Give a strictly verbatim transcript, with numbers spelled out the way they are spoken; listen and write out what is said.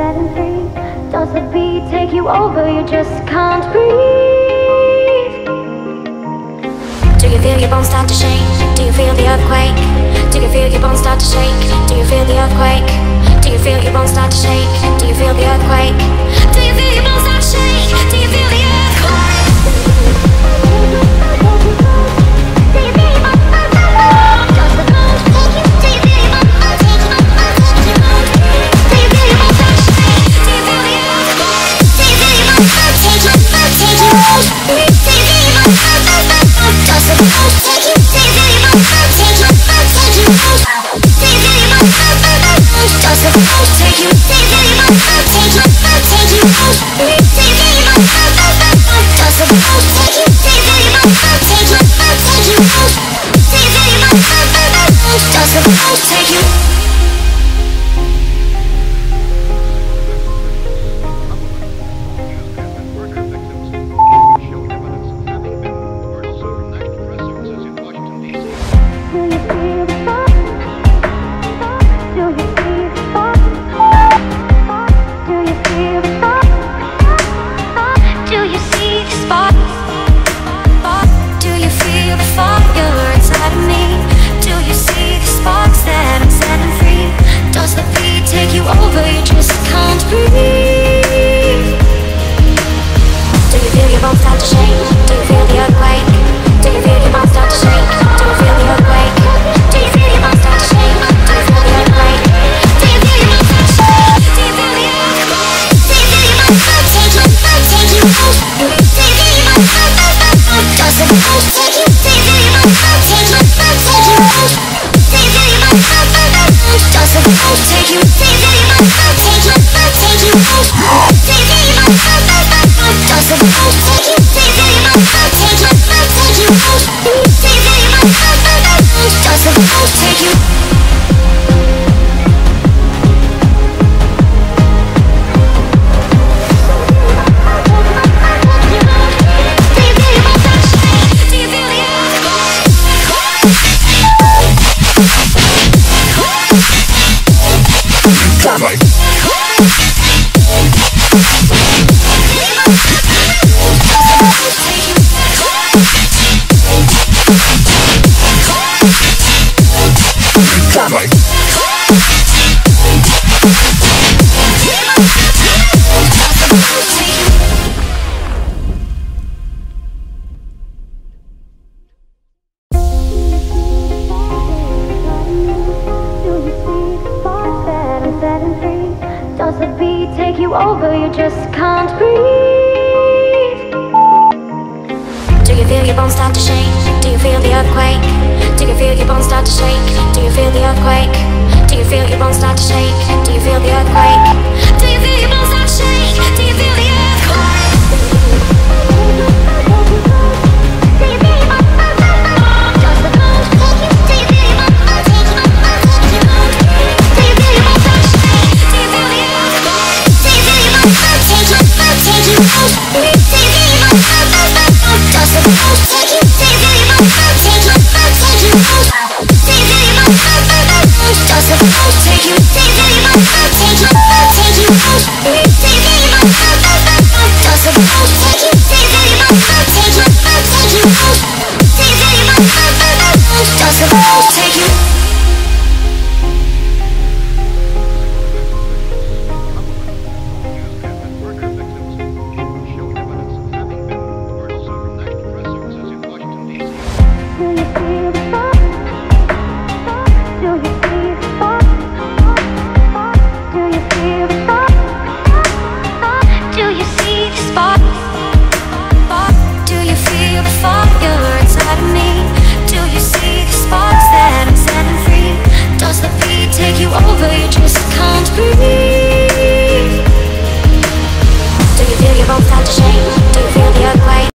setting free. Does the beat take you over? You just can't breathe. Do you feel your bones start to shake? Do you feel the earthquake? Do you feel your bones start to shake? Do you feel the earthquake? Do you feel your bones start to shake? Do you feel the earthquake? Do you feel your bones start to shake? Do you feel the earthquake? Take you. Does the beat take you over? You just can't breathe. Do you feel your bones start to shake? Do you feel the earthquake? Do you feel your bones start to shake? Do you feel the earthquake? Do you feel your bones start to shake? Do you feel the earthquake? Do you feel your bones start to shake? Do you feel the earthquake? Take you, take you, take you, take you.